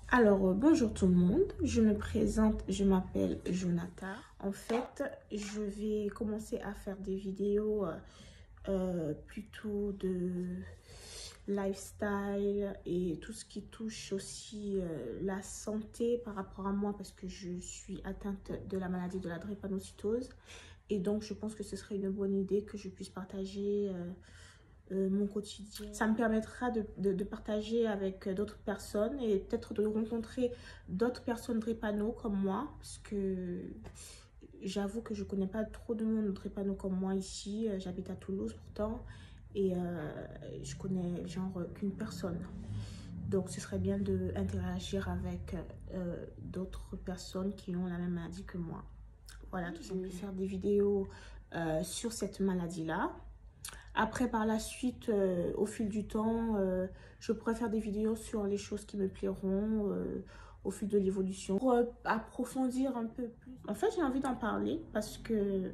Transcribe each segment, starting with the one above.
Alors, bonjour tout le monde, je me présente, je m'appelle Jonathan. En fait, je vais commencer à faire des vidéos plutôt de lifestyle et tout ce qui touche aussi la santé par rapport à moi parce que je suis atteinte de la maladie de la drépanocytose. Et donc, je pense que ce serait une bonne idée que je puisse partager mon quotidien. Ça me permettra de partager avec d'autres personnes et peut-être de rencontrer d'autres personnes drépano comme moi, parce que j'avoue que je connais pas trop de monde drépano comme moi ici. J'habite à Toulouse pourtant et je connais genre qu'une personne. Donc ce serait bien d'interagir avec d'autres personnes qui ont la même maladie que moi. Voilà, tout simplement. Faire des vidéos sur cette maladie-là. Après, par la suite, au fil du temps, je pourrais faire des vidéos sur les choses qui me plairont au fil de l'évolution. Pour approfondir un peu plus. En fait, j'ai envie d'en parler parce que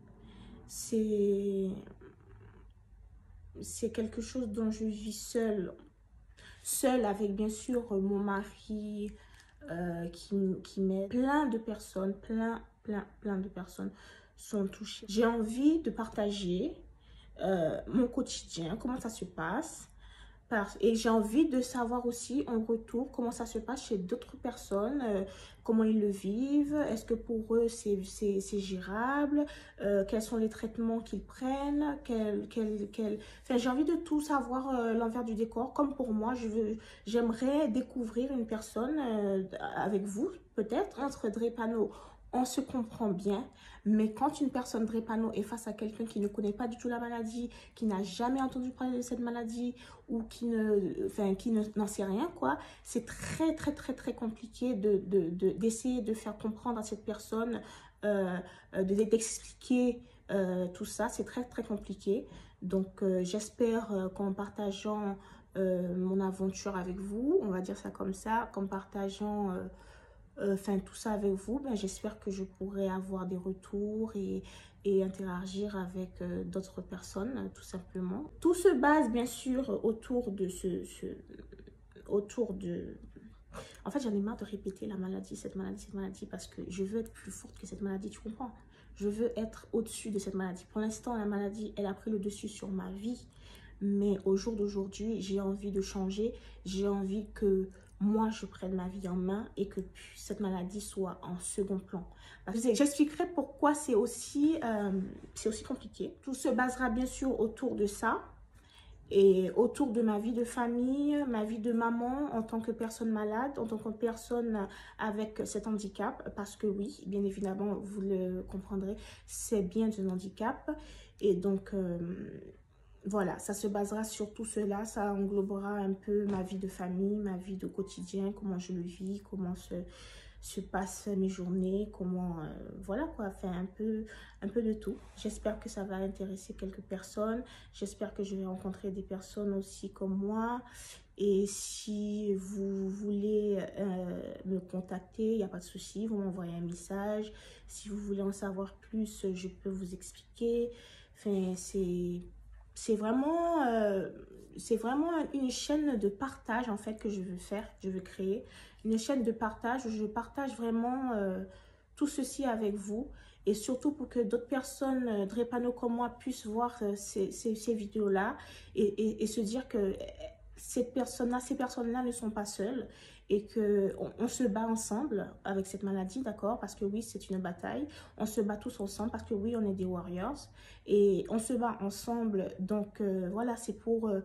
c'est quelque chose dont je vis seule. Seule avec, bien sûr, mon mari qui m'aide. Plein de personnes, plein de personnes sont touchées. J'ai envie de partager mon quotidien, comment ça se passe. Et j'ai envie de savoir aussi en retour comment ça se passe chez d'autres personnes, comment ils le vivent, est-ce que pour eux c'est gérable, quels sont les traitements qu'ils prennent, Enfin, j'ai envie de tout savoir l'envers du décor. Comme pour moi, j'aimerais découvrir une personne avec vous, peut-être, entre drépano. On se comprend bien, mais quand une personne drépano est face à quelqu'un qui ne connaît pas du tout la maladie, qui n'a jamais entendu parler de cette maladie ou qui n'en sait rien, quoi, c'est très compliqué d'essayer de faire comprendre à cette personne, d'expliquer tout ça. C'est très compliqué. Donc, j'espère qu'en partageant mon aventure avec vous, on va dire ça comme ça, qu'en partageant tout ça avec vous, ben, j'espère que je pourrai avoir des retours et interagir avec d'autres personnes, tout simplement. Tout se base bien sûr autour de autour de... En fait, j'en ai marre de répéter la maladie, cette maladie, parce que je veux être plus forte que cette maladie, tu comprends? Je veux être au-dessus de cette maladie. Pour l'instant, la maladie, elle a pris le dessus sur ma vie. Mais au jour d'aujourd'hui, j'ai envie de changer. J'ai envie que moi, je prenne ma vie en main et que cette maladie soit en second plan. J'expliquerai pourquoi c'est aussi compliqué. Tout se basera bien sûr autour de ça et autour de ma vie de famille, ma vie de maman en tant que personne malade, en tant que personne avec cet handicap. Parce que oui, bien évidemment, vous le comprendrez, c'est bien un handicap. Et donc... voilà, ça se basera sur tout cela, ça englobera un peu ma vie de famille, ma vie de quotidien, comment je le vis, comment se passent mes journées, comment, voilà quoi, faire un peu de tout. J'espère que ça va intéresser quelques personnes, j'espère que je vais rencontrer des personnes aussi comme moi. Et si vous voulez me contacter, il n'y a pas de souci, vous m'envoyez un message. Si vous voulez en savoir plus, je peux vous expliquer. Enfin, c'est vraiment une chaîne de partage en fait que je veux faire, je veux créer. Une chaîne de partage où je partage vraiment tout ceci avec vous. Et surtout pour que d'autres personnes drépano comme moi puissent voir ces vidéos-là et se dire que ces personnes-là ne sont pas seules et qu'on se bat ensemble avec cette maladie, d'accord? Parce que oui, c'est une bataille. On se bat tous ensemble parce que oui, on est des warriors et on se bat ensemble. Donc, voilà, c'est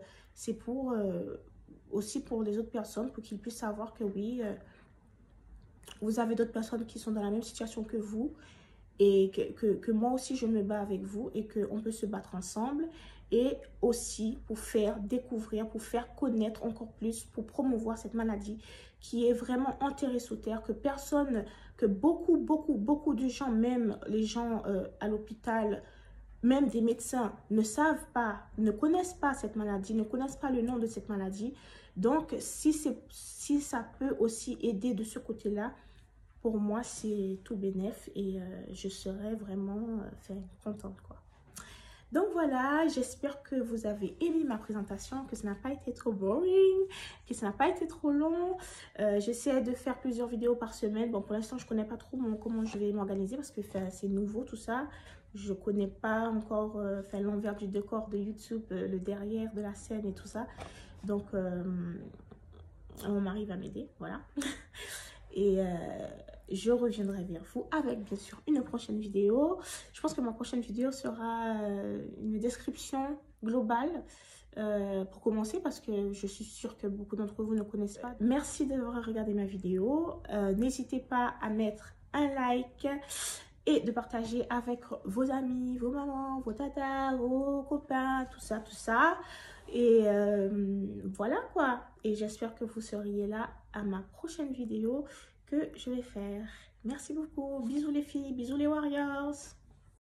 aussi pour les autres personnes, pour qu'ils puissent savoir que oui, vous avez d'autres personnes qui sont dans la même situation que vous et que moi aussi je me bats avec vous et qu'on peut se battre ensemble et aussi pour faire découvrir, pour faire connaître encore plus, pour promouvoir cette maladie qui est vraiment enterrée sous terre, que personne, que beaucoup de gens, même les gens à l'hôpital, même des médecins ne savent pas, ne connaissent pas cette maladie, ne connaissent pas le nom de cette maladie. Donc, si ça peut aussi aider de ce côté-là, pour moi, c'est tout bénef et je serais vraiment contente, quoi. Donc voilà, j'espère que vous avez aimé ma présentation, que ça n'a pas été trop boring, que ça n'a pas été trop long. J'essaie de faire plusieurs vidéos par semaine. Bon, pour l'instant, je ne connais pas trop comment je vais m'organiser parce que c'est nouveau tout ça. Je ne connais pas encore l'envers du décor de YouTube, le derrière de la scène et tout ça. Donc, mon mari va m'aider, voilà. Et je reviendrai vers vous avec bien sûr une prochaine vidéo. Je pense que ma prochaine vidéo sera une description globale pour commencer, parce que je suis sûre que beaucoup d'entre vous ne connaissent pas. Merci d'avoir regardé ma vidéo. N'hésitez pas à mettre un like et de partager avec vos amis, vos mamans, vos tatas, vos copains, tout ça, tout ça. Et voilà quoi. Et j'espère que vous seriez là à ma prochaine vidéo que je vais faire. Merci beaucoup. Bisous les filles, bisous les warriors.